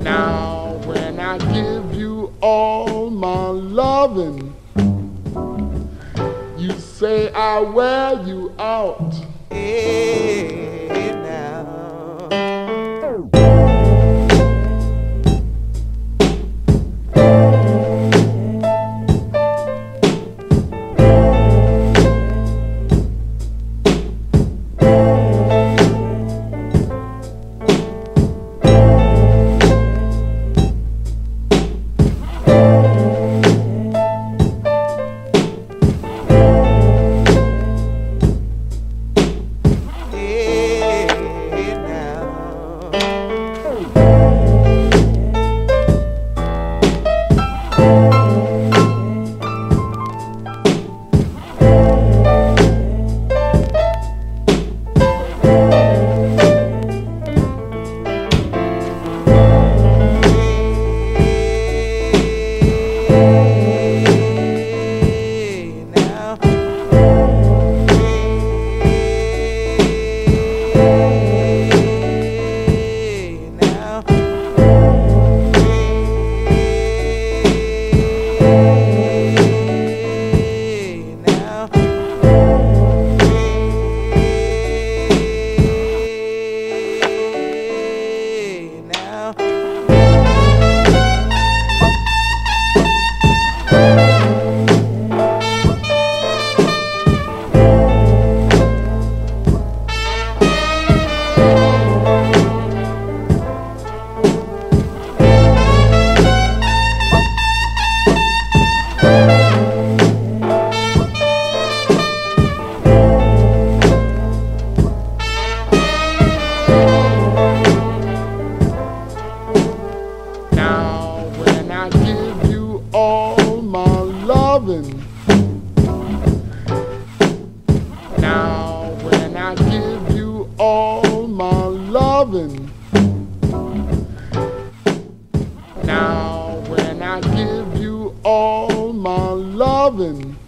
Now when I give you all my loving, you say I wear you out. Hey, now. Now when I give you all my loving, now when I give you all my loving, now when I give you all my loving,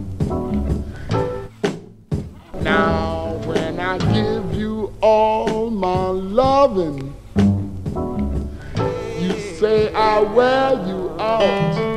now when I give you all my loving, you say I wear you out.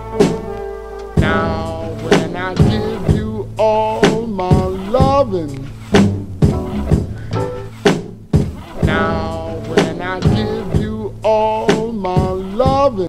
Now when I give you all my loving,